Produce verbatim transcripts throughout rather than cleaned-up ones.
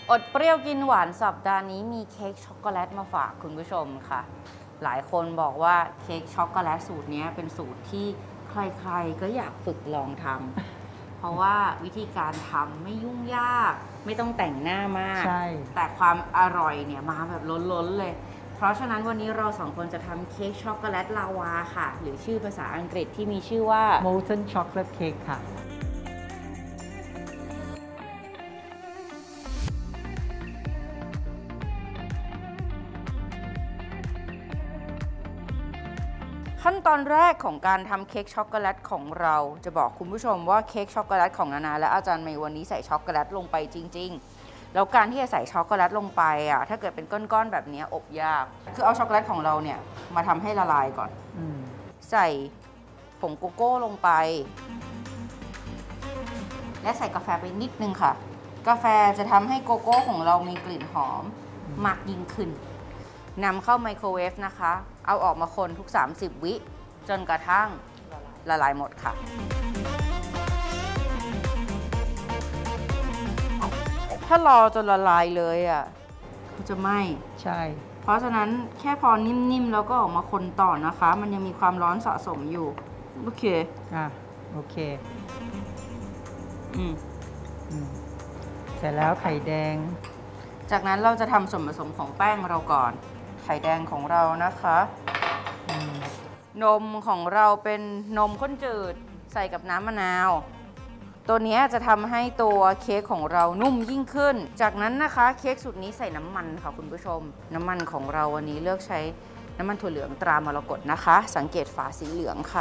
อดเปรี้ยวกินหวานสัปดาห์นี้มีเค้กช็อกโกแลตมาฝากคุณผู้ชมค่ะหลายคนบอกว่าเค้กช็อกโกแลตสูตรนี้เป็นสูตรที่ใครๆก็อยากฝึกลองทำเพราะว่าวิธีการทำไม่ยุ่งยากไม่ต้องแต่งหน้ามากแต่ความอร่อยเนี่ยมาแบบล้นๆเลยเพราะฉะนั้นวันนี้เราสองคนจะทำเค้กช็อกโกแลตลาวาค่ะหรือชื่อภาษาอังกฤษที่มีชื่อว่า Molten Chocolate Cake ค่ะขั้นตอนแรกของการทำเค้กช็อกโกแลตของเราจะบอกคุณผู้ชมว่าเค้กช็อกโกแลตของนานาและอาจารย์เมย์วันนี้ใส่ช็อกโกแลตลงไปจริงๆแล้วการที่จะใส่ช็อกโกแลตลงไปอ่ะถ้าเกิดเป็นก้อนๆแบบนี้อบยากคือเอาช็อกโกแลตของเราเนี่ยมาทำให้ละลายก่อนใส่ผงโกโก้ลงไปและใส่กาแฟไปนิดนึงค่ะกาแฟจะทำให้โกโก้ของเรามีกลิ่นหอมมากยิ่งขึ้นนำเข้าไมโครเวฟนะคะเอาออกมาคนทุกสามสิบวิจนกระทั่งละลายหมดค่ะถ้ารอจนละลายเลยอ่ะมันจะไหม้ใช่เพราะฉะนั้นแค่พอนิ่มๆแล้วก็ออกมาคนต่อนะคะมันยังมีความร้อนสะสมอยู่โอเคอ่ะโอเคอืมอืมเสร็จแล้วไข่แดงจากนั้นเราจะทำส่วนผสมของแป้งเราก่อนไข่แดงของเรานะคะนมของเราเป็นนมข้นจืดใส่กับน้ำมะนาวตัวนี้จะทำให้ตัวเค้กของเรานุ่มยิ่งขึ้นจากนั้นนะคะเค้กสูตรนี้ใส่น้ำมันค่ะคุณผู้ชมน้ำมันของเราวันนี้เลือกใช้น้ำมันถั่วเหลืองตรามรกตนะคะสังเกตฝาสีเหลืองค่ะ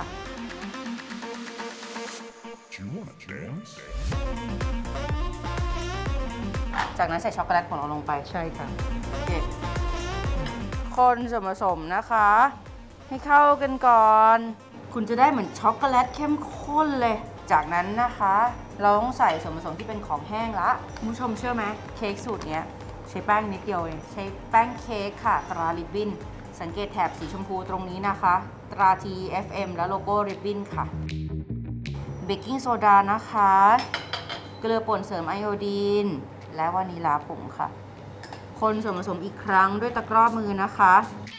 จากนั้นใส่ช็อกโกแลตของเราลงไปใช่ค่ะโอเคคนส่วนผสมนะคะให้เข้ากันก่อนคุณจะได้เหมือนช็อกโกแลตเข้มข้นเลยจากนั้นนะคะเราต้องใส่ส่วนผสมที่เป็นของแห้งละคุณผู้ชมเชื่อไหมเค้กสูตรนี้ใช้แป้งนิดเดียวเองใช้แป้งเค้กค่ะตราริบบิ้นสังเกตแถบสีชมพูตรงนี้นะคะตรา ที เอฟ เอ็ม และโลโก้ริบบิ้นค่ะเบกกิ้งโซดานะคะเกลือป่นเสริมไอโอดีนและวานิลาผงค่ะคนส่วนผสมอีกครั้งด้วยตะกร้อมือนะคะ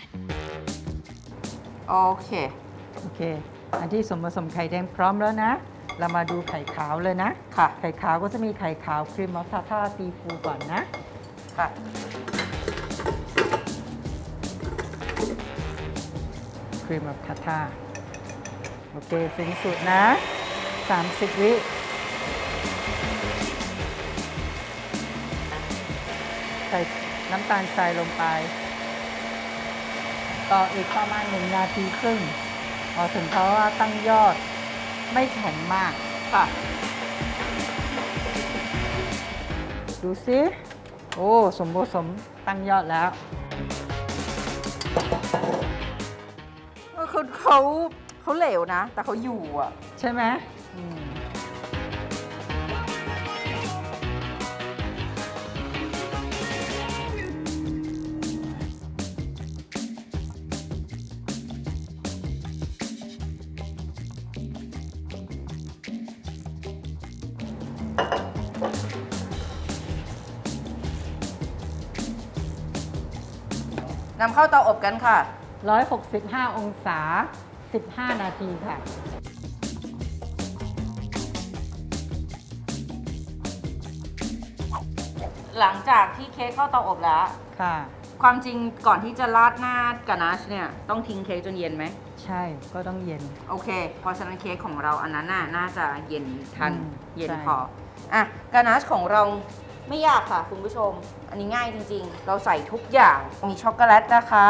โอเคโอเคอันที่ส่วนผสมไข่แดงพร้อมแล้วนะเรามาดูไข่ขาวเลยนะค่ะไข่ขาวก็จะมีไข่ขาวครีมมอสซาร่าซีฟูก่อนนะค่ะครีมมอสซาร่าโอเคสูงสุดนะสามสิบวิใส่น้ำตาลทรายลงไปต่ออีกประมาณหนึ่งนาทีครึ่งพอถึงเพราะว่าตั้งยอดไม่แข็งมากค่ะดูสิโอ้สมบูรณ์สมตั้งยอดแล้วคือเขาเขาเหลวนะแต่เขาอยู่อ่ะใช่ไหมนำเข้าเตาอบกันค่ะหนึ่งร้อยหกสิบห้าองศาสิบห้านาทีค่ะหลังจากที่เค้กเข้าเตาอบแล้วค่ะความจริงก่อนที่จะราดหน้ากานาชเนี่ยต้องทิ้งเค้กจนเย็นไหมใช่ก็ต้องเย็นโอเคเพราะฉะนั้นเค้กของเราอันนั้นน่าน่าจะเย็นทันเย็นพออ่ะกานาชของเราไม่ยากค่ะคุณผู้ชมอันนี้ง่ายจริงๆเราใส่ทุกอย่างมีช็อกโกแลตนะคะ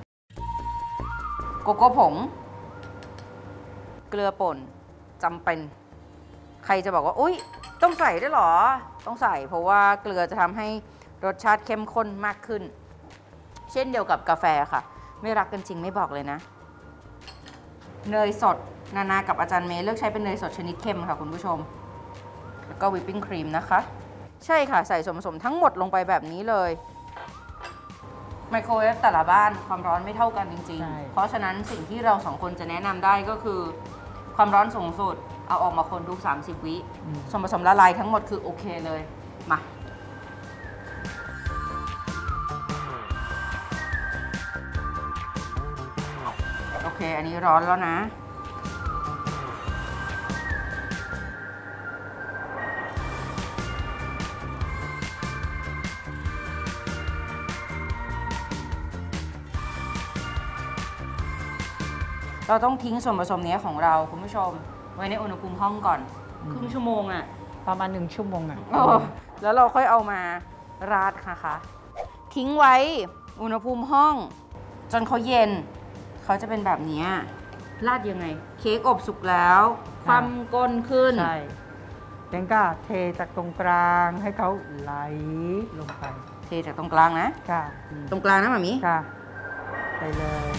โกโก้ผงเกลือป่นจำเป็นใครจะบอกว่าอุ๊ยต้องใส่ด้วยหรอต้องใส่เพราะว่าเกลือจะทำให้รสชาติเข้มข้นมากขึ้นเช่นเดียวกับกาแฟค่ะไม่รักกันจริงไม่บอกเลยนะเนยสดนานากับอาจารย์เมย์เลือกใช้เป็นเนยสดชนิดเข้มค่ะคุณผู้ชมแล้วก็วิปปิ้งครีมนะคะใช่ค่ะใส่ส่วนผสมทั้งหมดลงไปแบบนี้เลยไมโครเวฟแต่ละบ้านความร้อนไม่เท่ากันจริงๆเพราะฉะนั้นสิ่งที่เราสองคนจะแนะนำได้ก็คือความร้อนสูงสุดเอาออกมาคนทุกสามสิบวิส่วนผสมละลายทั้งหมดคือโอเคเลยมาอันนี้ร้อนแล้วนะเราต้องทิ้งส่วนผสมนี้ของเราคุณผู้ชมไว้ในอุณหภูมิห้องก่อนครึ่งชั่วโมงอะประมาณหนึ่งชั่วโมงอ่ะแล้วเราค่อยเอามาราดค่ะคะทิ้งไว้อุณหภูมิห้องจนเขาเย็นเขาจะเป็นแบบนี้ราดยังไงเค้กอบสุกแล้วความก้นขึ้นใช่เต็งก็เทจากตรงกลางให้เขาไหลลงไปเทจากตรงกลางนะค่ะตรงกลางนะหมามิค่ะไปเลย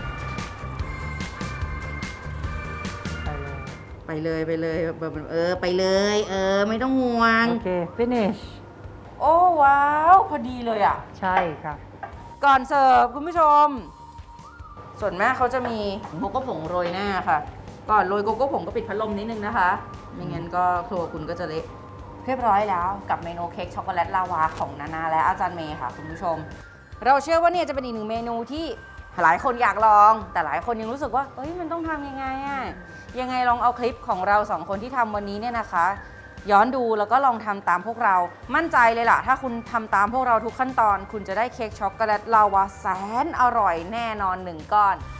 ไปเลยไปเลยแบบเออไปเลยเออไม่ต้องห่วงโอเค finish โอ้ว้าวพอดีเลยอ่ะใช่ค่ะก่อนเสิร์ฟคุณผู้ชมส่วนมากเขาจะมีโกโก้ผงโรยหน้าค่ะก่อนโรยโกโก้ผงก็ปิดพัดลมนิดนึงนะคะไม่งั้นก็ครัวคุณก็จะเละเรียบร้อยแล้วกับเมนูเค้กช็อกโกแลตลาวาของนานาและอาจารย์เมย์ค่ะคุณผู้ชมเราเชื่อว่าเนี่ยจะเป็นอีกหนึ่งเมนูที่หลายคนอยากลองแต่หลายคนยังรู้สึกว่าเอ้ยมันต้องทำยังไงอ่ะยังไงลองเอาคลิปของเราสองคนที่ทำวันนี้เนี่ยนะคะย้อนดูแล้วก็ลองทำตามพวกเรามั่นใจเลยล่ะถ้าคุณทำตามพวกเราทุกขั้นตอนคุณจะได้เค้กช็อกโกแลตลาวาแสนอร่อยแน่นอนหนึ่งก้อน